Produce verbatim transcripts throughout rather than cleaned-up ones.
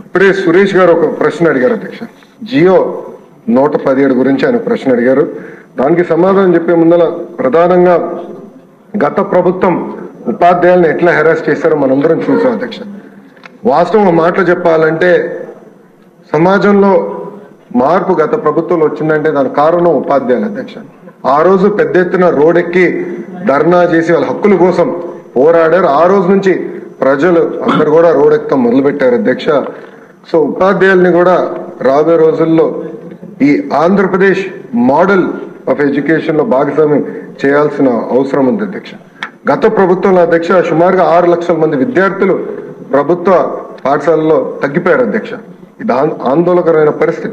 ఇప్పుడే సురేష్ గారు ఒక ప్రశ్న అడిగారు అధ్యక్ష. జియో నూట పదిహేడు గురించి ఆయన ప్రశ్న అడిగారు. దానికి సమాధానం చెప్పే ముందర ప్రధానంగా గత ప్రభుత్వం ఉపాధ్యాయులను ఎట్లా హెరాస్ చేశారో మనందరం చూసాం అధ్యక్ష. వాస్తవం మాటలు చెప్పాలంటే సమాజంలో మార్పు గత ప్రభుత్వంలో వచ్చిందంటే దాని కారణం ఉపాధ్యాయులు అధ్యక్ష. ఆ రోజు పెద్ద ఎత్తున రోడ్డెక్కి ధర్నా చేసి వాళ్ళ హక్కుల కోసం పోరాడారు. ఆ రోజు నుంచి ప్రజలు అందరు కూడా రోడ్డెక్కడం మొదలుపెట్టారు అధ్యక్ష. సో ఉపాధ్యాయుల్ని కూడా రాబోయే రోజుల్లో ఈ ఆంధ్రప్రదేశ్ మోడల్ ఆఫ్ ఎడ్యుకేషన్ లో భాగస్వామ్యం చేయాల్సిన అవసరం ఉంది అధ్యక్ష. గత ప్రభుత్వంలో అధ్యక్ష సుమారుగా ఆరు లక్షల మంది విద్యార్థులు ప్రభుత్వ పాఠశాలలో తగ్గిపోయారు అధ్యక్ష. ఇది ఆందోళనకరమైన పరిస్థితి.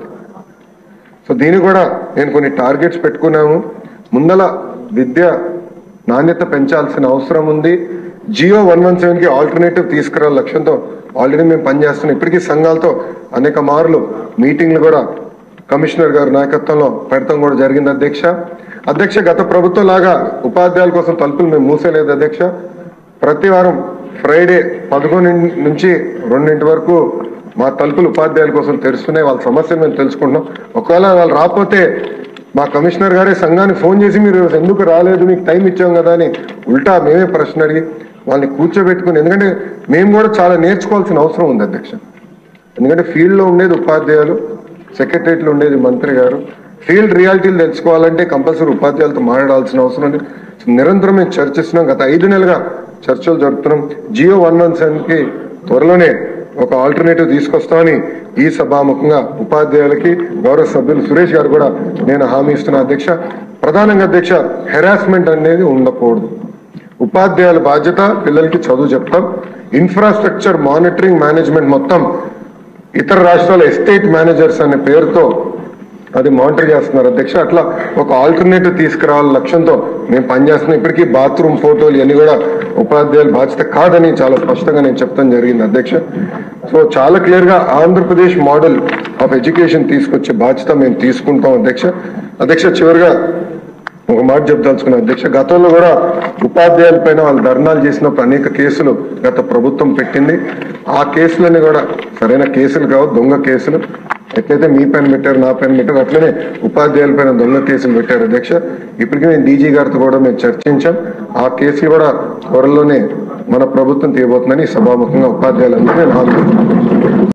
సో దీన్ని కూడా నేను కొన్ని టార్గెట్స్ పెట్టుకున్నాము. ముందల విద్య నాణ్యత పెంచాల్సిన అవసరం ఉంది. జియో వన్ వన్ సెవెన్ కి ఆల్టర్నేటివ్ తీసుకురాల లక్ష్యంతో ఆల్రెడీ మేము పనిచేస్తున్నాం. ఇప్పటికీ సంఘాలతో అనేక మార్లు మీటింగ్లు కూడా కమిషనర్ గారి నాయకత్వంలో పెడతాం కూడా జరిగింది అధ్యక్ష. అధ్యక్ష గత ప్రభుత్వం లాగా ఉపాధ్యాయుల కోసం తలుపులు మేము మూసేలేదు అధ్యక్ష. ప్రతి వారం ఫ్రైడే పదకొండు నుంచి రెండింటి వరకు మా తలుపులు ఉపాధ్యాయుల కోసం తెరుస్తున్నాయి. వాళ్ళ సమస్యలు మేము తెలుసుకుంటున్నాం. ఒకవేళ వాళ్ళు రాకపోతే మా కమిషనర్ గారే సంఘానికి ఫోన్ చేసి మీరు ఎందుకు రాలేదు, మీకు టైం ఇచ్చాం కదా అని ఉల్టా మేమే ప్రశ్న అడిగి వాళ్ళని కూర్చోబెట్టుకుని, ఎందుకంటే మేము కూడా చాలా నేర్చుకోవాల్సిన అవసరం ఉంది అధ్యక్ష. ఎందుకంటే ఫీల్డ్లో ఉండేది ఉపాధ్యాయులు, సెక్రటరియట్లో ఉండేది మంత్రి గారు. ఫీల్డ్ రియాలిటీలు తెలుసుకోవాలంటే కంపల్సరీ ఉపాధ్యాయులతో మాట్లాడాల్సిన అవసరం ఉంది. నిరంతరం మేము చర్చిస్తున్నాం. గత ఐదు నెలలుగా చర్చలు జరుపుతున్నాం. జియో వన్ వన్ సెవెన్ కి త్వరలోనే ఒక ఆల్టర్నేటివ్ తీసుకొస్తామని ఈ సభాముఖంగా ఉపాధ్యాయులకి గౌరవ సభ్యులు సురేష్ గారు కూడా నేను హామీ ఇస్తున్నా అధ్యక్ష. ప్రధానంగా అధ్యక్ష హెరాస్మెంట్ అనేది ఉండకూడదు. ఉపాధ్యాయుల బాధ్యత పిల్లలకి చదువు చెప్తాం. ఇన్ఫ్రాస్ట్రక్చర్ మానిటరింగ్ మేనేజ్మెంట్ మొత్తం ఇతర రాష్ట్రాల ఎస్టేట్ మేనేజర్స్ అనే పేరుతో అది మానిటర్ చేస్తున్నారు అధ్యక్ష. అట్లా ఒక ఆల్టర్నేటివ్ తీసుకురావాల లక్ష్యంతో మేము పనిచేస్తున్నాం. ఇప్పటికీ బాత్రూమ్ ఫోటోలు ఇవన్నీ కూడా ఉపాధ్యాయుల బాధ్యత కాదని చాలా స్పష్టంగా నేను చెప్తాం జరిగింది అధ్యక్ష. సో చాలా క్లియర్ గా ఆంధ్రప్రదేశ్ మోడల్ ఆఫ్ ఎడ్యుకేషన్ తీసుకొచ్చే బాధ్యత మేము తీసుకుంటాం అధ్యక్ష. అధ్యక్ష చివరిగా ఒక మాట చెప్దలుచుకున్నాం అధ్యక్ష. గతంలో కూడా ఉపాధ్యాయుల పైన వాళ్ళు ధర్నాలు చేసినప్పుడు అనేక కేసులు గత ప్రభుత్వం పెట్టింది. ఆ కేసులన్నీ కూడా సరైన కేసులు కావు, దొంగ కేసులు. ఎట్లయితే మీ పైన పెట్టారు, నా పైన పెట్టారు, అట్లనే ఉపాధ్యాయుల పైన దొంగ కేసులు పెట్టారు అధ్యక్ష. ఇప్పటికీ మేము డీజీ గారితో కూడా మేము చర్చించాం. ఆ కేసులు కూడా త్వరలోనే మన ప్రభుత్వం తీయబోతుందని సభాముఖంగా ఉపాధ్యాయులందరూ నేను హామీ